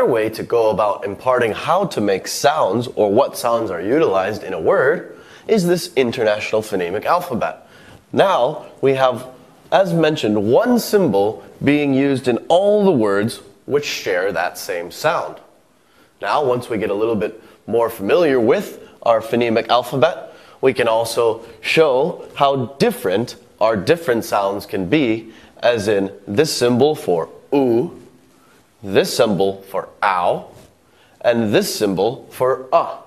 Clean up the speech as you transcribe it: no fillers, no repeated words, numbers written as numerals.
way to go about imparting how to make sounds or what sounds are utilized in a word is this international phonemic alphabet. Now we have, as mentioned, one symbol being used in all the words which share that same sound. Now, once we get a little bit more familiar with our phonemic alphabet, we can also show how different our different sounds can be, as in this symbol for oo, this symbol for ow, and this symbol for